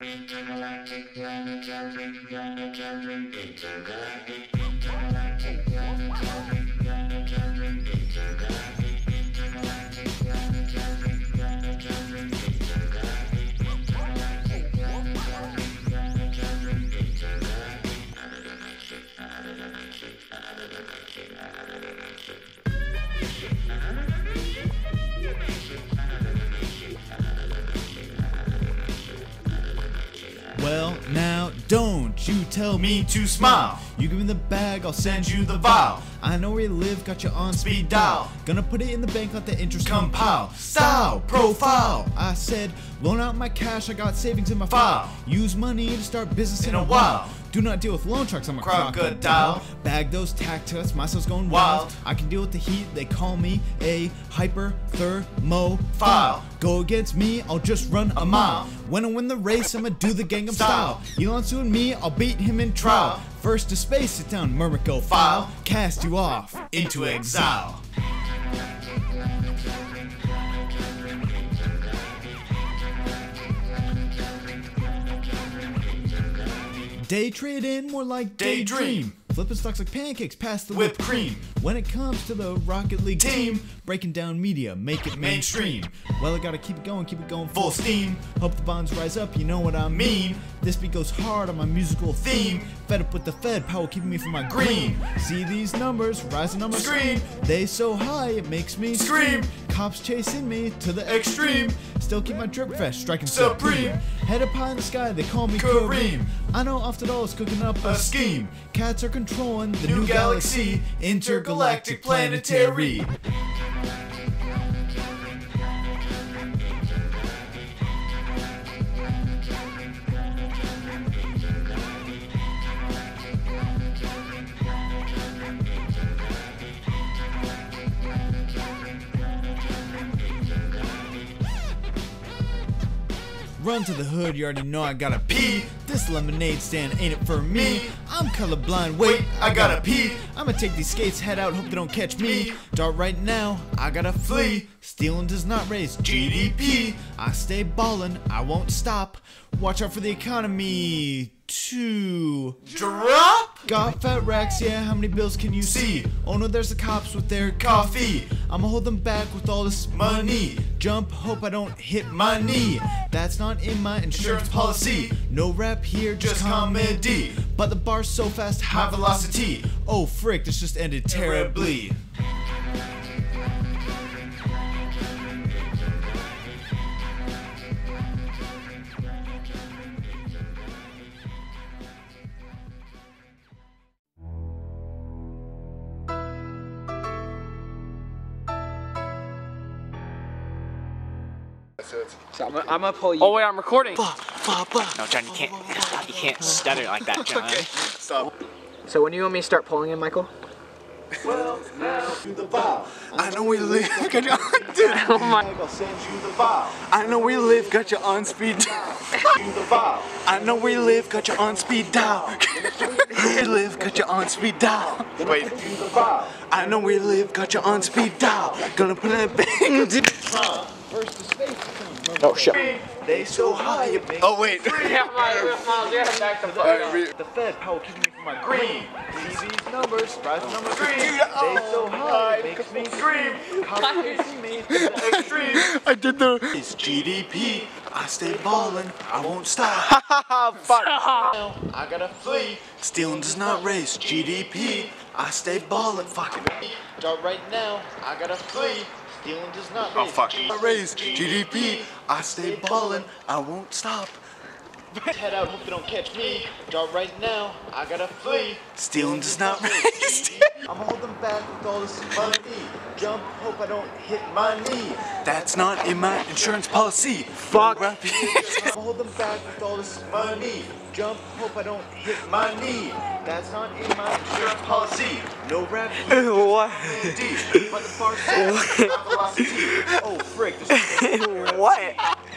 Intergalactic, planetary, intergalactic, intergalactic, Well, now don't you tell me to smile. You give me the bag, I'll send you the vial. I know where you live, got you on speed dial. Gonna put it in the bank, let the interest compile. Style, profile. I said, loan out my cash, I got savings in my file. Use money to start business in a while. Do not deal with loan sharks, I'm a crocodile. Bag those tax my cell's going wild. I can deal with the heat, they call me a hyper-thermophile. Go against me, I'll just run a mile. When I win the race, I'ma do the Gangnam style. Elon suing me, I'll beat him in trial. First to space, sit down, Murmico file. Cast you off into exile. Day trade in, more like daydream. Flipping stocks like pancakes past the whipped cream. When it comes to the Rocket League team, breaking down media, make it mainstream. Well, I gotta keep it going full steam. Hope the bonds rise up, you know what I mean. This beat goes hard on my musical theme. Fed up with the Fed, power keeping me from my green. See these numbers rising on my screen. They so high, it makes me scream. Cops chasing me to the extreme. Still keep my drip fresh, striking supreme. Head up high in the sky, they call me Kareem. I know off the dolls cooking up a scheme. Cats are controlling the new galaxy, intergalactic planetary. Run to the hood, you already know I gotta pee. This lemonade stand ain't it for me. I'm colorblind, wait, I gotta pee. I'ma take these skates, head out, hope they don't catch me. Dart right now, I gotta flee. Stealing does not raise GDP. I stay ballin', I won't stop. Watch out for the economy to drop. Got fat racks, yeah, how many bills can you see? Oh no, there's the cops with their coffee. I'ma hold them back with all this money. Jump, hope I don't hit my knee. That's not in my insurance policy. No rap here, just comedy. But the bar's so fast, high velocity. Oh frick, this just ended terribly. So I'm gonna pull you. Oh wait, I'm recording. No, John, you can't stutter like that, John. Okay. Stop. So when you want me to start pulling in, Michael? Well, now to the vial. I know we live. Got you on, Oh my. I'll send you the vial. I know we live. Got you on speed dial. You the vial. I know we live. Got you on speed dial. We live. Got you on speed dial. Wait. You the vial. I know we live. Got you on speed dial. Gonna put that bang. First to space. Oh shit. They so high, you make Oh wait. Yeah, the Fed power keeping me from my green. See these numbers, rising on my screen. They so high, it makes me scream. Cops chasing me to the extreme. I did the. It's GDP. I stay ballin'. I won't stop. Fuck. Now I gotta flee. Stealing does not raise GDP. I stay ballin'. Fuck it. Start right now. I gotta flee. Stealing does not Oh fuck. I raise GDP. I stay ballin'. I won't stop. Head out, hope they don't catch me. Dart right now, I gotta flee. Stealing does not raise. I'ma hold them back with all this money. Jump, hope I don't hit my knee. That's not in my insurance policy. Fuck. I'ma hold them back with all this money. Jump, hope I don't hit my knee. That's not in my insurance policy. No rap. What? But the bar says high velocity. Oh frick, this is What?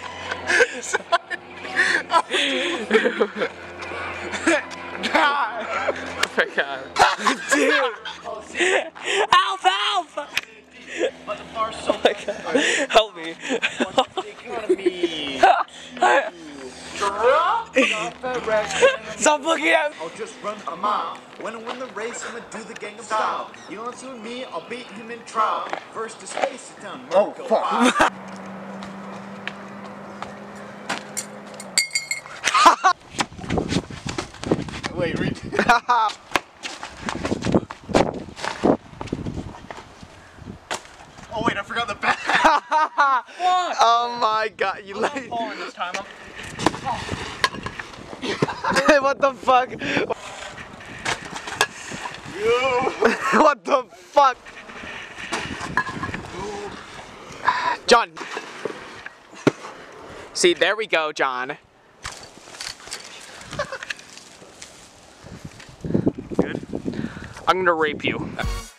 God. Oh my god. Dude. Help! But the bar's so Oh my god. Help me. the economy. Drop. Stop looking at me. I'll just run a mile. When I win the race, I'ma do the Gangnam Style. You don't see me, I'll beat him in trial. First to space it down. Oh, fuck. Wait, read. Oh wait, I forgot the bag. Oh my god, you like. Falling this time. What the fuck? What the fuck? John. See, there we go, John. Good. I'm gonna rape you.